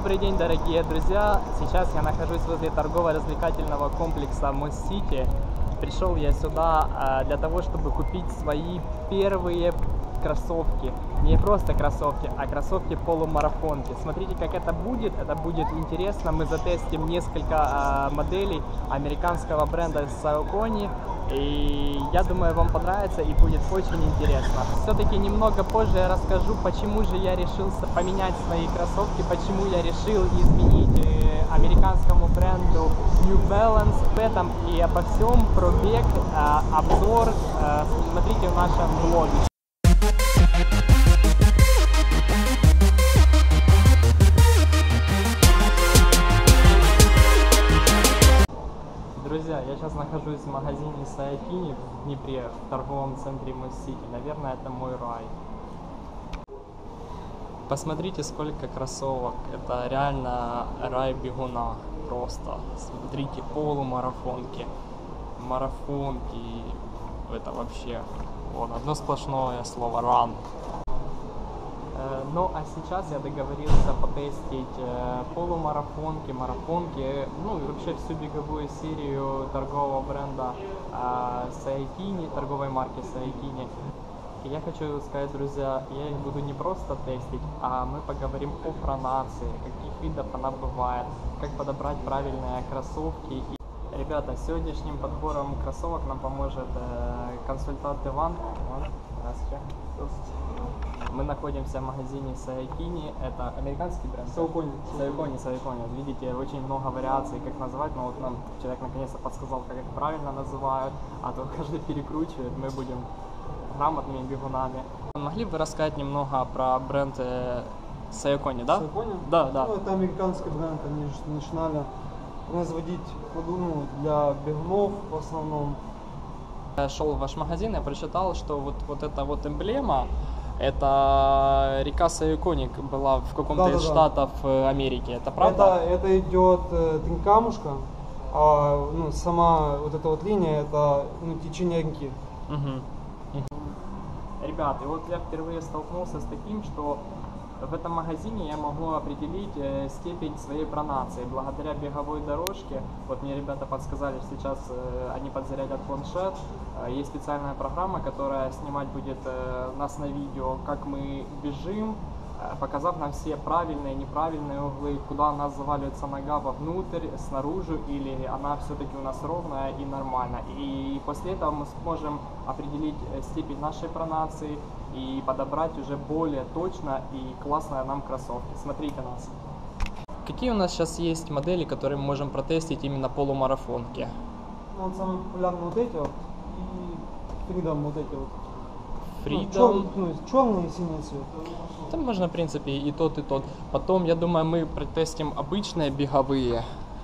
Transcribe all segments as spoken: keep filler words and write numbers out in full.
Добрый день, дорогие друзья! Сейчас я нахожусь возле торгово-развлекательного комплекса Мост-Сити. Пришел я сюда для того, чтобы купить свои первые кроссовки. Не просто кроссовки, а кроссовки полумарафонки. Смотрите, как это будет. Это будет интересно. Мы затестим несколько моделей американского бренда Saucony. И я думаю, вам понравится и будет очень интересно. Все-таки немного позже я расскажу, почему же я решил поменять свои кроссовки, почему я решил изменить э, американскому бренду New Balance. В этом и обо всем пробег, э, обзор э, смотрите в нашем блоге. Друзья, я сейчас нахожусь в магазине Saucony в Днепре, в торговом центре Мост-Сити. Наверное, это мой рай. Посмотрите, сколько кроссовок. Это реально рай бегуна. Просто. Смотрите, полумарафонки, марафонки. Это вообще вот, одно сплошное слово run. Ну а сейчас я договорился потестить э, полумарафонки, марафонки, ну и вообще всю беговую серию торгового бренда э, Saucony, торговой марки Saucony. И я хочу сказать, друзья, я их буду не просто тестить, а мы поговорим о пронации, каких видов она бывает, как подобрать правильные кроссовки. И, ребята, сегодняшним подбором кроссовок нам поможет э, консультант Иван. Иван, здравствуйте. Мы находимся в магазине Saucony, это американский бренд? Saucony. Saucony, Saucony. Видите, очень много вариаций, как называть, но вот нам человек наконец-то подсказал, как это правильно называют, а то каждый перекручивает, мы будем грамотными бегунами. Могли бы рассказать немного про бренд Saucony, да? Saucony? Да, да. Ну, это американский бренд, они же начинали производить ну, для бегунов в основном. Я шел в ваш магазин, я прочитал, что вот, вот эта вот эмблема, это река Saucony была в каком-то да, да, из да. штатов Америки, это правда? Это, это идет э, три камушка, а ну, сама вот эта вот линия, это ну, течение реки. Угу. Угу. Ребят, и вот я впервые столкнулся с таким, что в этом магазине я могу определить э, степень своей пронации благодаря беговой дорожке. Вот мне ребята подсказали, что сейчас э, они подзарядят планшет. Э, есть специальная программа, которая снимать будет э, нас на видео, как мы бежим, э, показав нам все правильные и неправильные углы, куда у нас заваливается нога вовнутрь, снаружи, или она все-таки у нас ровная и нормально. И после этого мы сможем определить степень нашей пронации и подобрать уже более точно и классные нам кроссовки. Смотрите нас. Какие у нас сейчас есть модели, которые мы можем протестить именно полумарафонки? Ну, вот самые популярные вот эти вот и Freedom вот эти вот. Freedom. Ну, чер, ну, черный и синий цвет. Там можно, в принципе, и тот, и тот. Потом, я думаю, мы протестим обычные беговые.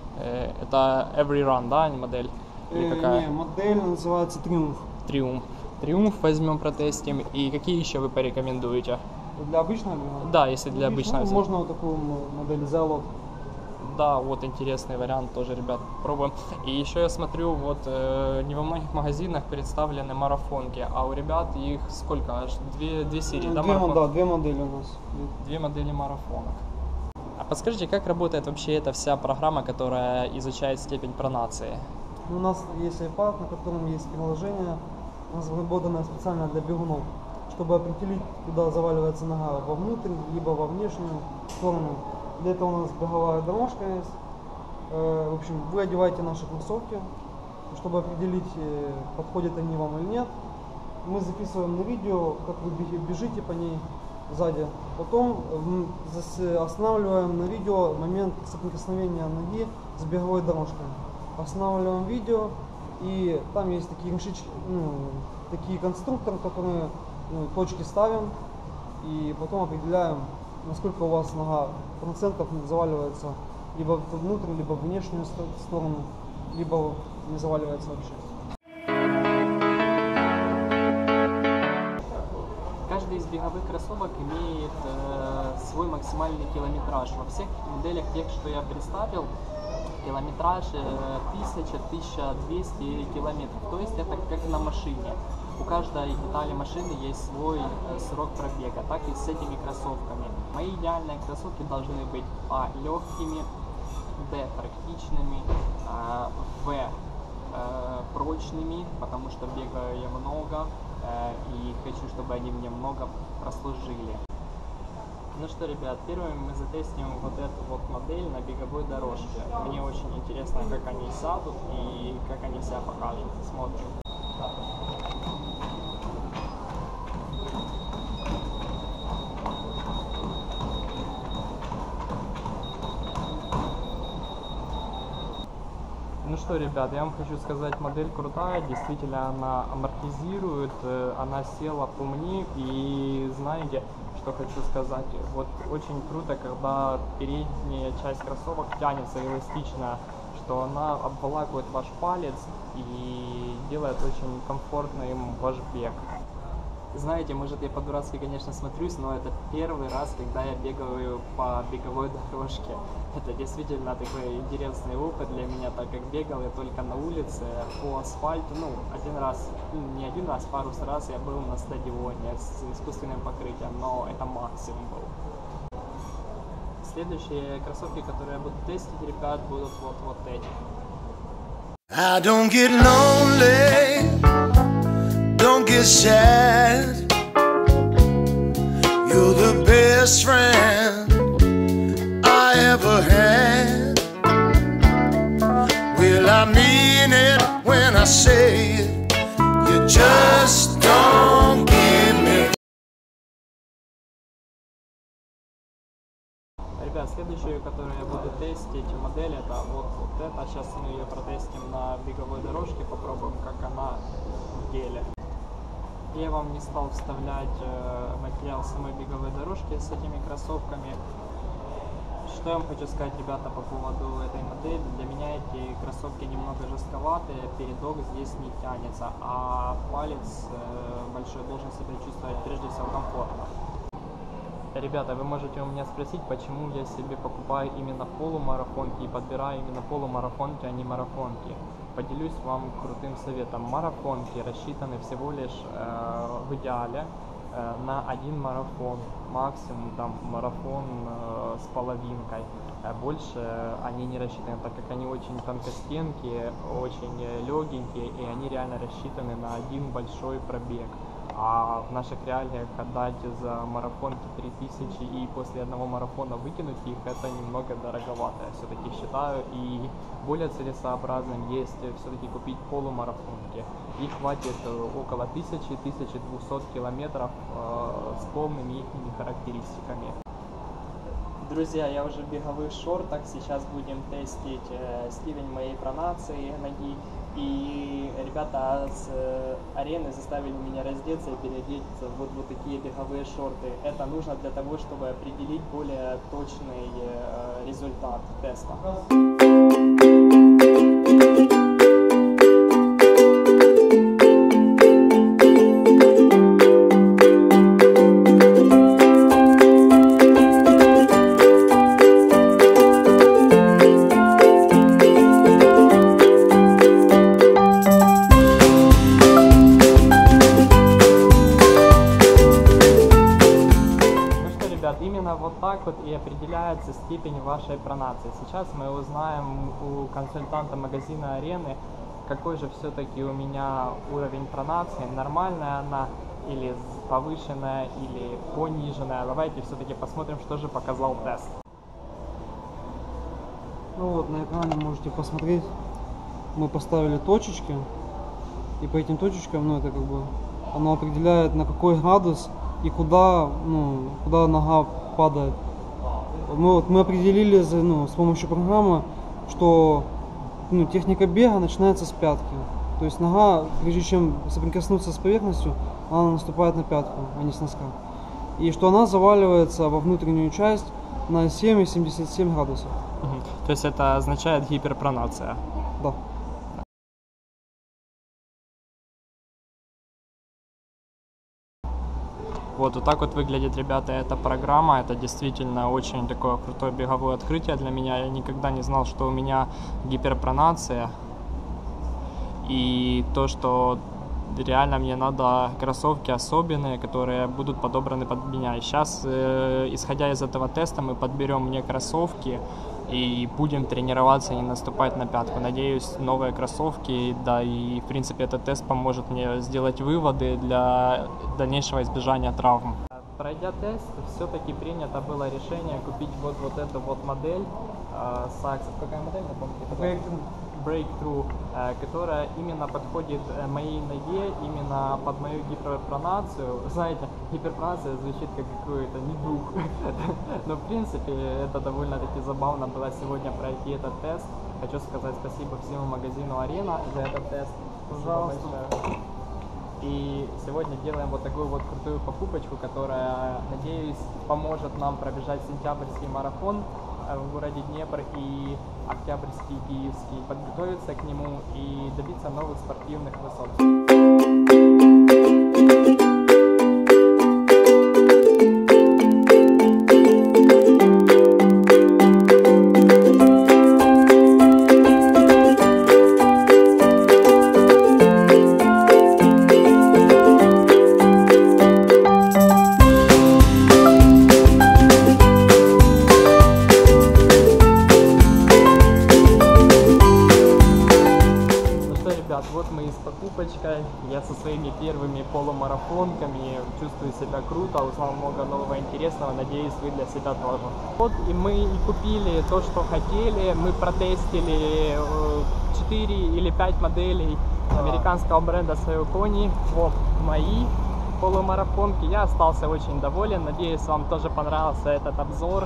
Это Every Run, да, модель? Или э, какая? Не, модель называется Triumph. Triumph. Triumph возьмем, протестим. И какие еще вы порекомендуете? Для обычного бега? Да, если для Обычно, обычного. можно вот такую модель Zealot. Да, вот интересный вариант тоже, ребят, пробуем. И еще я смотрю, вот э, не во многих магазинах представлены марафонки, а у ребят их сколько? Аж две, две серии, Ну, да, две, марафон? да, две модели у нас. Две модели марафонок. А подскажите, как работает вообще эта вся программа, которая изучает степень пронации? У нас есть iPad, на котором есть приложение, разработанное специально для бегунов, чтобы определить, куда заваливается нога, вовнутрь, либо во внешнюю сторону. Для этого у нас беговая дорожка есть. В общем, вы одеваете наши кроссовки, чтобы определить, подходят они вам или нет. Мы записываем на видео, как вы бежите по ней сзади. Потом останавливаем на видео момент соприкосновения ноги с беговой дорожкой. Останавливаем видео, и там есть такие решечки, ну, такие конструкторы, которые ну, точки ставим, и потом определяем, насколько у вас нога процентов заваливается либо внутрь, либо в внешнюю сторону, либо не заваливается вообще. Каждый из беговых кроссовок имеет э, свой максимальный километраж. Во всех моделях тех, что я представил, километраж тысяча — тысяча двести километров. То есть это как на машине. У каждой детали машины есть свой срок пробега, так и с этими кроссовками. Мои идеальные кроссовки должны быть а. легкими, б. практичными, а, в. Э, прочными, потому что бегаю я много э, и хочу, чтобы они мне много прослужили. Ну что, ребят, первыми мы затестим вот эту вот модель на беговой дорожке. Мне очень интересно, как они сядут и как они себя покажут. Смотрим. Ну что, ребят, я вам хочу сказать, модель крутая, действительно она амортизирует, она села по мне, и знаете, что хочу сказать, вот очень круто, когда передняя часть кроссовок тянется эластично, что она обволакивает ваш палец и делает очень комфортным ваш бег. Знаете, может я по-дурацки, конечно, смотрюсь, но это первый раз, когда я бегаю по беговой дорожке. Это действительно такой интересный опыт для меня, так как бегал я только на улице, по асфальту. Ну, один раз, не один раз, пару раз я был на стадионе с искусственным покрытием, но это максимум был. Следующие кроссовки, которые я буду тестить, ребят, будут вот, вот эти. I don't get lonely. Don't get sad. You're the best friend I ever had. Well, I mean it when I say it. You just don't get me. Ребят, следующую, которую я буду тестить, модель, это вот, вот это. Сейчас мы ее протестим на беговой дорожке, попробуем, как она в деле. Я вам не стал вставлять э, материал самой беговой дорожки с этими кроссовками. Что я вам хочу сказать, ребята, по поводу этой модели. Для меня эти кроссовки немного жестковатые, передок здесь не тянется, а палец э, большой должен себя чувствовать прежде всего комфортно. Ребята, вы можете у меня спросить, почему я себе покупаю именно полумарафонки и подбираю именно полумарафонки, а не марафонки. Поделюсь вам крутым советом. Марафонки рассчитаны всего лишь э, в идеале э, на один марафон, максимум там марафон э, с половинкой. Э, больше они не рассчитаны, так как они очень тонкостенкие, очень легенькие, и они реально рассчитаны на один большой пробег. А в наших реалиях отдать за марафонки три тысячи и после одного марафона выкинуть их, это немного дороговато, я все-таки считаю. И более целесообразным есть все-таки купить полумарафонки. Их хватит около тысячи — тысячи двухсот километров э, с полными их характеристиками. Друзья, я уже в беговых шортах, сейчас будем тестить э, степень моей пронации ноги. И ребята с э, арены заставили меня раздеться и переодеться вот, вот такие беговые шорты. Это нужно для того, чтобы определить более точный э, результат теста. Именно вот так вот и определяется степень вашей пронации. Сейчас мы узнаем у консультанта магазина Арены, какой же все-таки у меня уровень пронации, нормальная она или повышенная, или пониженная. Давайте все-таки посмотрим, что же показал тест. Ну вот, на экране можете посмотреть, мы поставили точечки, и по этим точечкам, ну это как бы, оно определяет, на какой градус и куда, ну, куда нога падает. Мы, вот, мы определили, ну, с помощью программы, что, ну, техника бега начинается с пятки. То есть нога, прежде чем соприкоснуться с поверхностью, она наступает на пятку, а не с носка. И что она заваливается во внутреннюю часть на семь и семьдесят семь градусов. Угу. То есть это означает гиперпронация? Да. Вот, вот так вот выглядит, ребята, эта программа. Это действительно очень такое крутое беговое открытие для меня. Я никогда не знал, что у меня гиперпронация. И то, что реально мне надо кроссовки особенные, которые будут подобраны под меня. И сейчас, э, исходя из этого теста, мы подберем мне кроссовки и будем тренироваться и не наступать на пятку. Надеюсь, новые кроссовки, да, и в принципе этот тест поможет мне сделать выводы для дальнейшего избежания травм. Пройдя тест, все-таки принято было решение купить вот, вот эту вот модель э, Saxo. Какая модель, напомните? Breakthrough. Breakthrough, э, которая именно подходит э, моей ноге, именно под мою гиперпронацию. Знаете, гиперпронация звучит как какой-то недух, но в принципе это довольно-таки забавно было сегодня пройти этот тест. Хочу сказать спасибо всему магазину Arena за этот тест. Пожалуйста. И сегодня делаем вот такую вот крутую покупочку, которая, надеюсь, поможет нам пробежать сентябрьский марафон в городе Днепр и октябрьский киевский, подготовиться к нему и добиться новых спортивных высот. Вот мы и с покупочкой, я со своими первыми полумарафонками, чувствую себя круто, узнал много нового интересного, надеюсь, вы для себя тоже. Вот и мы и купили то, что хотели, мы протестили четыре или пять моделей американского бренда Saucony, вот мои полумарафонки, я остался очень доволен, надеюсь, вам тоже понравился этот обзор.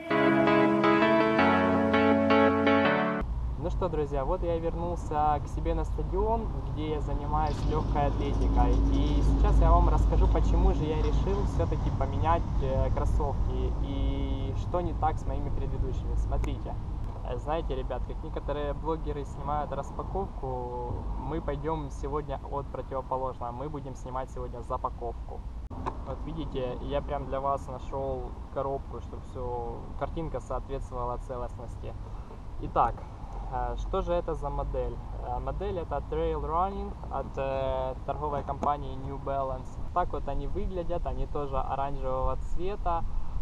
Ну что, друзья, вот я вернулся к себе на стадион, где я занимаюсь легкой атлетикой. И сейчас я вам расскажу, почему же я решил все-таки поменять кроссовки и что не так с моими предыдущими. Смотрите, знаете, ребят, как некоторые блогеры снимают распаковку, мы пойдем сегодня от противоположного. Мы будем снимать сегодня запаковку. Вот видите, я прям для вас нашел коробку, чтобы все, картинка соответствовала целостности. Итак, что же это за модель? Модель это Trail Running от э, торговой компании New Balance. Так вот они выглядят, они тоже оранжевого цвета.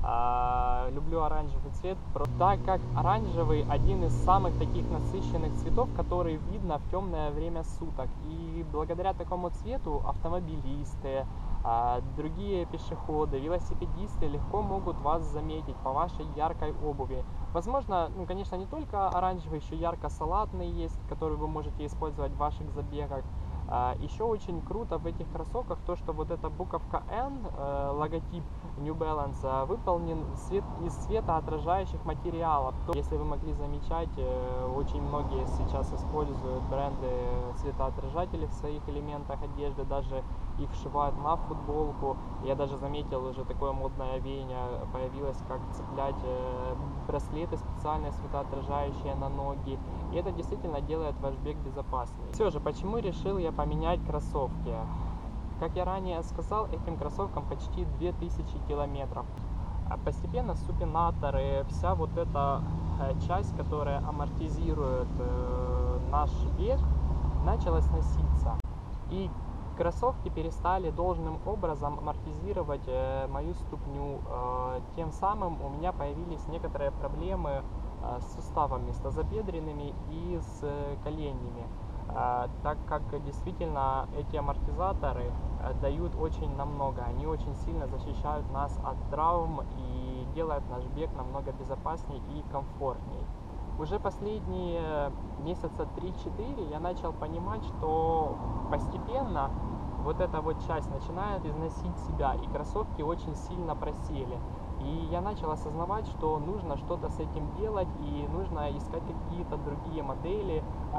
Э, люблю оранжевый цвет, так как оранжевый один из самых таких насыщенных цветов, который видно в темное время суток. И благодаря такому цвету автомобилисты, э, другие пешеходы, велосипедисты легко могут вас заметить по вашей яркой обуви. Возможно, ну, конечно, не только оранжевый, еще ярко-салатный есть, который вы можете использовать в ваших забегах. А, еще очень круто в этих кроссовках то, что вот эта буковка N, э, логотип New Balance, выполнен свет, из светоотражающих материалов. То, если вы могли замечать, э, очень многие сейчас используют бренды светоотражателей в своих элементах одежды, даже их вшивают на футболку. Я даже заметил, уже такое модное веяние появилось, как цеплять э, браслеты специальные светоотражающие на ноги. И это действительно делает ваш бег безопаснее. Все же, почему решил я поменять кроссовки? Как я ранее сказал, этим кроссовкам почти две тысячи километров. А постепенно супинаторы, вся вот эта часть, которая амортизирует э, наш бег, начала сноситься. И кроссовки перестали должным образом амортизировать э, мою ступню. Э, тем самым у меня появились некоторые проблемы э, с суставами, с тазобедренными и с э, коленями. Э, так как действительно эти амортизаторы э, дают очень намного. Они очень сильно защищают нас от травм и делают наш бег намного безопаснее и комфортнее. Уже последние месяца три-четыре я начал понимать, что постепенно вот эта вот часть начинает износить себя, и кроссовки очень сильно просели. И я начал осознавать, что нужно что-то с этим делать, и нужно искать какие-то другие модели.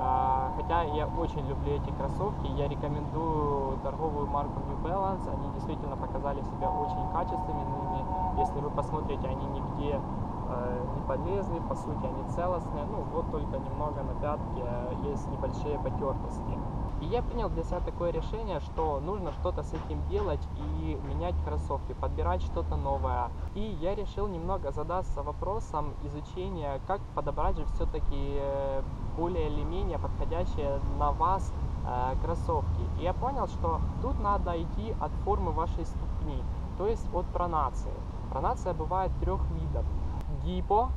Хотя я очень люблю эти кроссовки, я рекомендую торговую марку New Balance, они действительно показали себя очень качественными. Если вы посмотрите, они нигде не полезли, по сути они целостные, ну вот только немного на пятке есть небольшие потертости. И я принял для себя такое решение, что нужно что-то с этим делать и менять кроссовки, подбирать что-то новое. И я решил немного задаться вопросом изучения, как подобрать же все-таки более или менее подходящие на вас э, кроссовки. И я понял, что тут надо идти от формы вашей ступни, то есть от пронации. Пронация бывает трех видов. Гипо,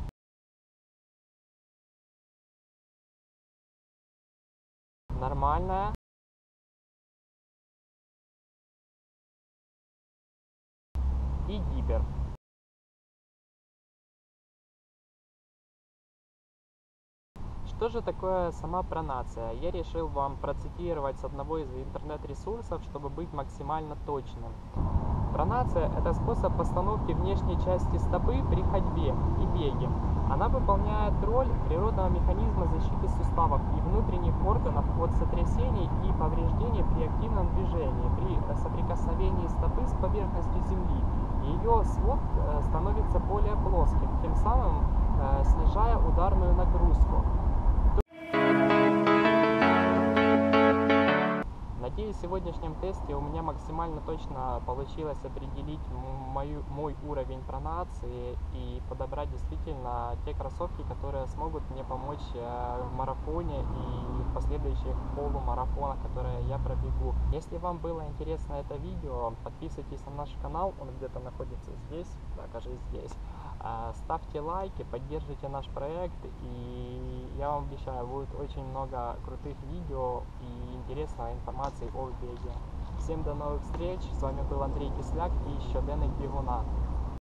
нормальная и гипер. Что же такое сама пронация? Я решил вам процитировать с одного из интернет-ресурсов, чтобы быть максимально точным. Пронация – это способ постановки внешней части стопы при ходьбе и беге. Она выполняет роль природного механизма защиты суставов и внутренних органов от сотрясений и повреждений при активном движении, при соприкосновении стопы с поверхностью земли. Ее свод становится более плоским, тем самым снижая ударную нагрузку. Надеюсь, в сегодняшнем тесте у меня максимально точно получилось определить мою, мой уровень пронации и подобрать действительно те кроссовки, которые смогут мне помочь в марафоне и в последующих полумарафонах, которые я пробегу. Если вам было интересно это видео, подписывайтесь на наш канал, он где-то находится здесь, да, кажется, здесь. Ставьте лайки, поддержите наш проект, и я вам обещаю, будет очень много крутых видео и интересной информации о беге. Всем до новых встреч, с вами был Андрей Кисляк и Щоденник бігуна.